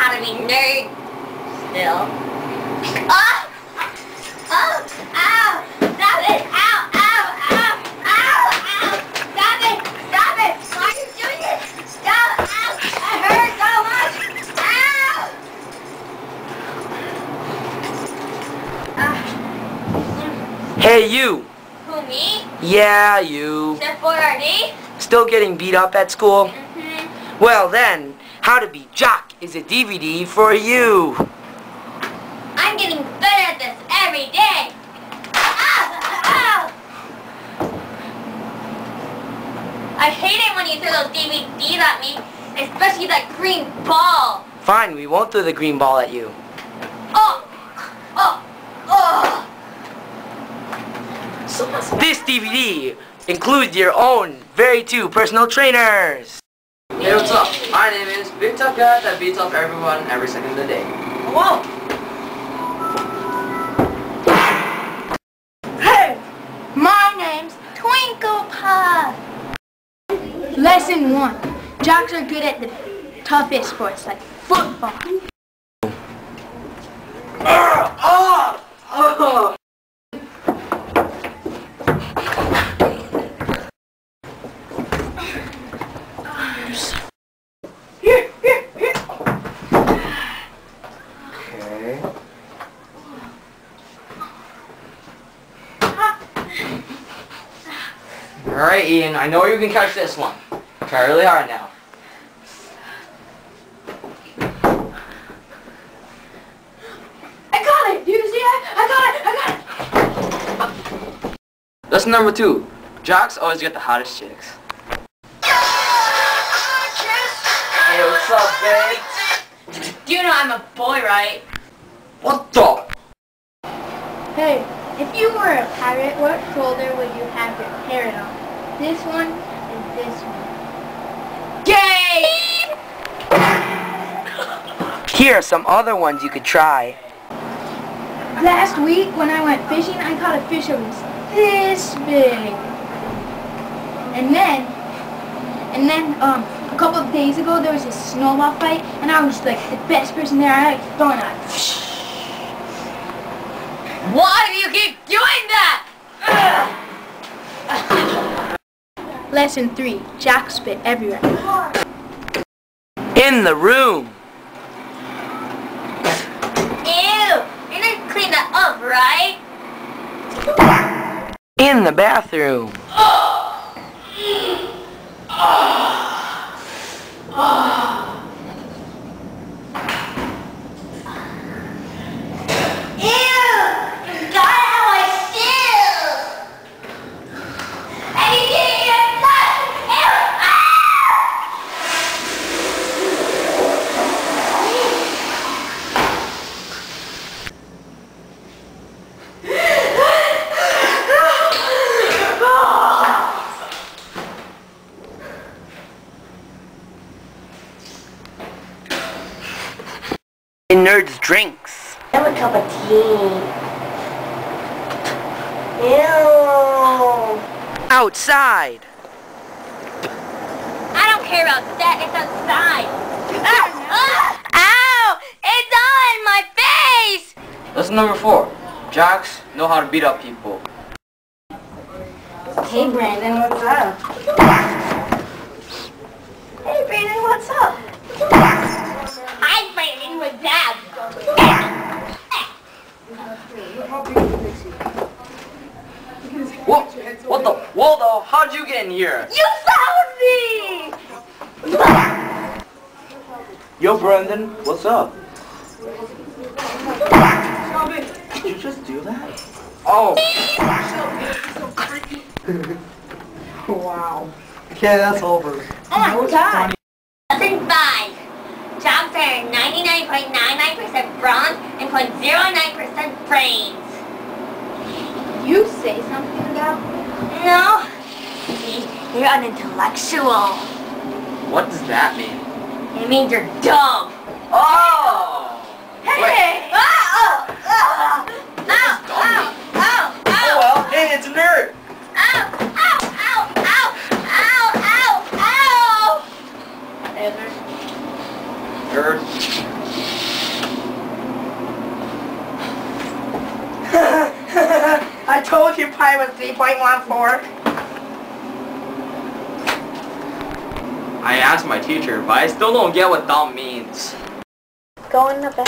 how to be nerd still. Oh! Oh! Ow! Stop it! Ow! Ow! Ow! Ow! Ow! Stop it! Stop it! Why are you doing this? Stop! Ow! It hurts so much! Ow! Hey, you! Who, me? Yeah, you. Chef Boyardee? Still getting beat up at school? Mm-hmm. Well then, How to Be Jock is a DVD for you. I'm getting better at this every day. Ow! Ow! I hate it when you throw those DVDs at me, especially that green ball. Fine, we won't throw the green ball at you. Oh! Oh! Oh! This DVD includes your own very two personal trainers. Hey, what's up? My name is Big Tough Guy that beats up everyone every second of the day. Whoa! Hey! My name's Twinkle PUFF. Lesson 1. Jocks are good at the toughest sports like football. Alright, Ian, I know you can catch this one. Try really hard now. I got it! Do you see that? I got it! Lesson number 2. Jocks always get the hottest chicks. Hey, what's up, babe? Do you know I'm a boy, right? What the? Hey, if you were a pirate, what shoulder would you have your parrot on? This one and this one. Gay! Here are some other ones you could try. Last week when I went fishing, I caught a fish that was this big. And then a couple of days ago there was a snowball fight, and I was like the best person there. I like throwing that. Why do you keep doing that? Lesson 3. Jock spit everywhere. In the room. Ew! You're gonna clean that up, right? In the bathroom. In nerds' drinks. Have a cup of tea. Ew. Outside. I don't care about that. It's outside. Ow! Ow! It's all in my face! Lesson number 4. Jocks know how to beat up people. Hey, Brandon, what's up? Hey, Brandon, what's up? Hi, Brandon, what's up? What the? Waldo, how'd you get in here? You found me! Yo, Brandon, what's up? Did you just do that? Oh. Wow. Okay, that's over. Oh my god! Lesson 5. Jocks are 99.99% bronze and 0.09% brains. You say something about me? No. See, you're an intellectual. What does that mean? It means you're dumb. Oh! Hey! Ow! Ow! Ow! Ow! Ow! Ow! Oh well, hey, it's a nerd! Ow! Ow! Ow! Ow! Ow! Ow! Ow! Nerd. I told you pi was 3.14. I asked my teacher, but I still don't get what that means. Go in the back.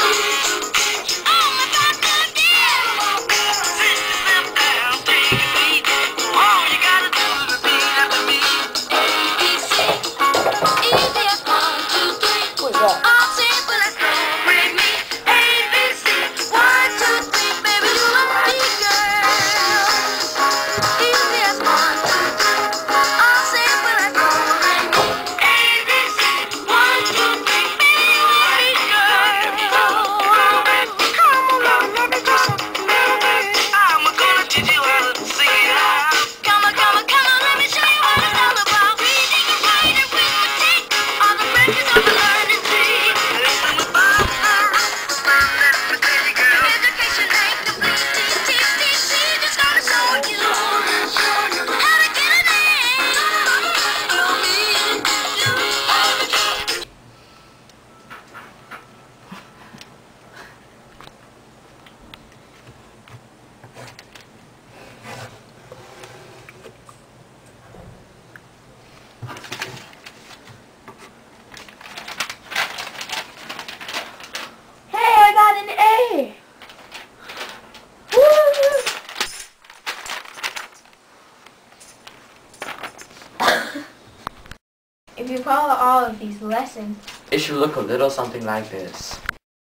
If you follow all of these lessons, It should look a little something like this.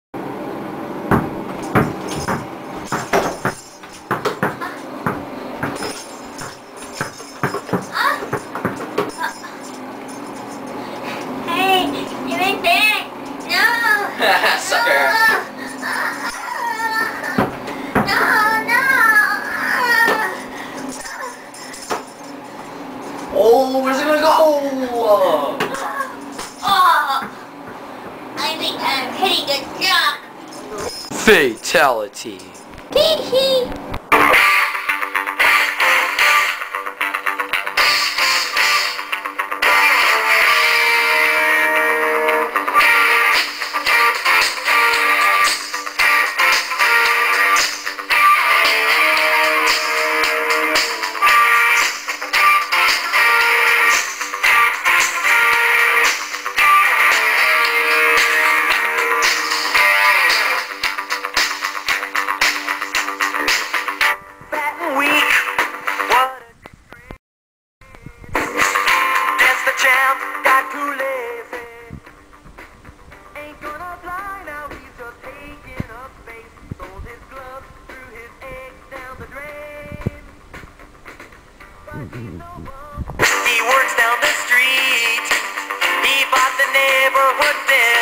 Hey, give it back. No. Sucker. No, no. Oh, where's it gonna go? Oh, I think I'm hitting the jock. Fatality. Hee hee. He works down the street. He bought the neighborhood bill.